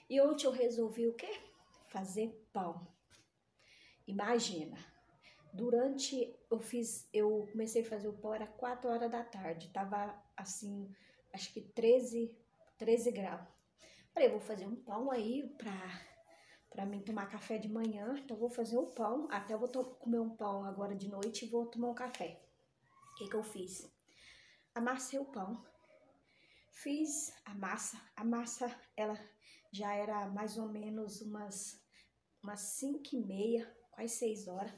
E ontem eu resolvi o quê? Fazer pão. Imagina, eu comecei a fazer o pão, era 4 horas da tarde, tava assim, acho que 13 graus. Falei, eu vou fazer um pão aí pra mim tomar café de manhã, então eu vou fazer o pão, até eu vou comer um pão agora de noite e vou tomar um café. O que eu fiz? Amassei o pão, fiz a massa ela já era mais ou menos umas 5h30, quase 6 horas.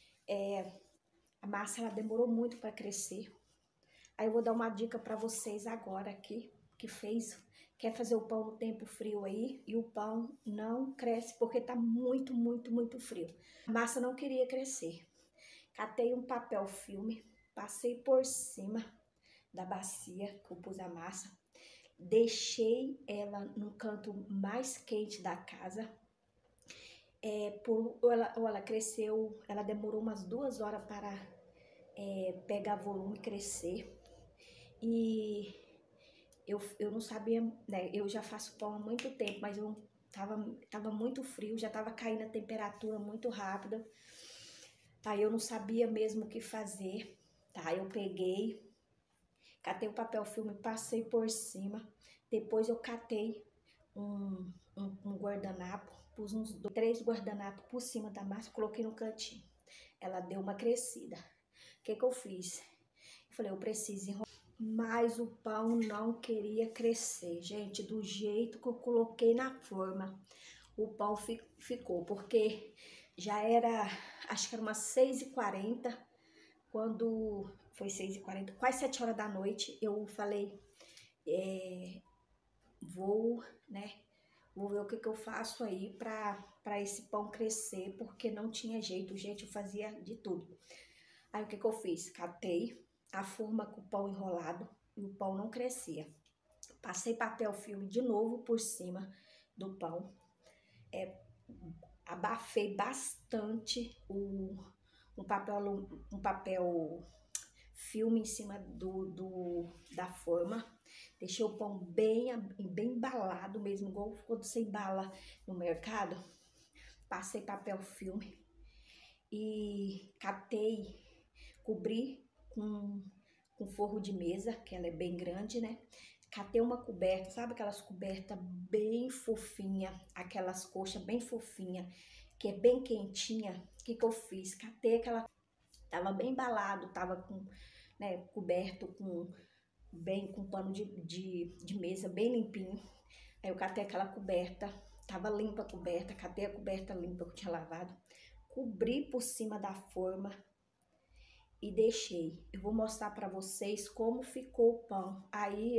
A massa ela demorou muito para crescer. Aí eu vou dar uma dica para vocês agora aqui, quer fazer o pão no tempo frio aí e o pão não cresce porque tá muito, muito, muito frio. A massa não queria crescer. Catei um papel filme, passei por cima da bacia que eu pus a massa, deixei ela no canto mais quente da casa. Ela cresceu, ela demorou umas 2 horas para pegar volume e crescer. E eu não sabia, né? Eu já faço pão há muito tempo, mas eu tava muito frio, já tava caindo a temperatura muito rápida. Tá, eu não sabia mesmo o que fazer, tá? Eu catei o papel filme, passei por cima. Depois eu catei um guardanapo, pus uns 3 guardanapos por cima da massa, coloquei no cantinho. Ela deu uma crescida. O que eu fiz? Eu falei, eu preciso enrolar. Mas o pão não queria crescer, gente, do jeito que eu coloquei na forma. O pão ficou, porque já era, acho que era umas 6h40, quando foi 6h40, quase 7 horas da noite, eu falei, vou ver o que eu faço aí pra esse pão crescer, porque não tinha jeito, gente, eu fazia de tudo. Aí o que eu fiz? Catei a forma com o pão enrolado e o pão não crescia. Passei papel filme de novo por cima do pão. Abafei bastante um papel filme em cima da forma. Deixei o pão bem embalado mesmo, igual quando você embala no mercado. Passei papel filme e cobri com forro de mesa, que ela é bem grande, né? Catei uma coberta, sabe aquelas cobertas bem fofinha, aquelas coxas bem fofinha, que é bem quentinha. O que eu fiz? Catei aquela, tava bem embalado, tava coberto com pano de mesa, bem limpinho. Aí eu catei aquela coberta, tava limpa a coberta, catei a coberta limpa que eu tinha lavado, cobri por cima da forma e deixei. Eu vou mostrar para vocês como ficou o pão. Aí,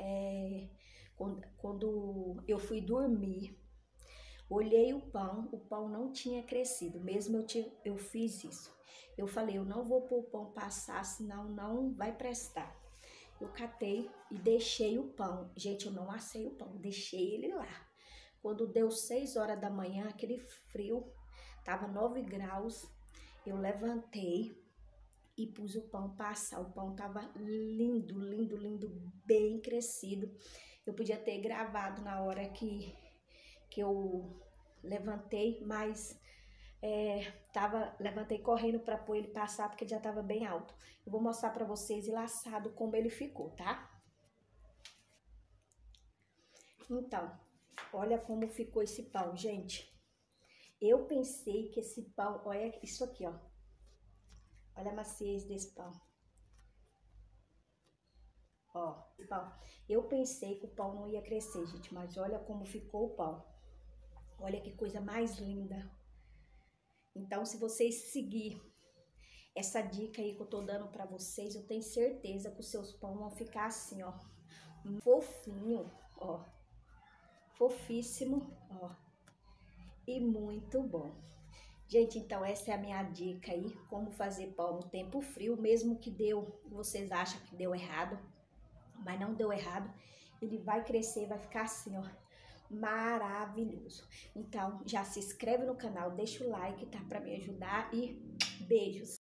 quando eu fui dormir, olhei o pão não tinha crescido, mesmo eu fiz isso. Eu falei, eu não vou pôr o pão passar, senão não vai prestar. Eu catei e deixei o pão. Gente, eu não assei o pão, deixei ele lá. Quando deu 6 horas da manhã, aquele frio, tava 9 graus, eu levantei e pus o pão passar. O pão tava lindo, lindo, lindo, bem crescido. Eu podia ter gravado na hora que eu levantei, mas levantei correndo para pôr ele passar, porque já tava bem alto. Eu vou mostrar para vocês enlaçado como ele ficou, tá? Então, olha como ficou esse pão, gente. Eu pensei que esse pão, olha isso aqui, ó. Olha a maciez desse pão. Ó, esse pão. Eu pensei que o pão não ia crescer, gente, mas olha como ficou o pão. Olha que coisa mais linda. Então, se vocês seguir essa dica aí que eu tô dando pra vocês, eu tenho certeza que os seus pão vão ficar assim, ó. Fofinho, ó. Fofíssimo, ó. E muito bom. Gente, então essa é a minha dica aí, como fazer pão no tempo frio, mesmo que vocês acham que deu errado, mas não deu errado. Ele vai crescer, vai ficar assim, ó, maravilhoso. Então, já se inscreve no canal, deixa o like, tá, pra me ajudar e beijos.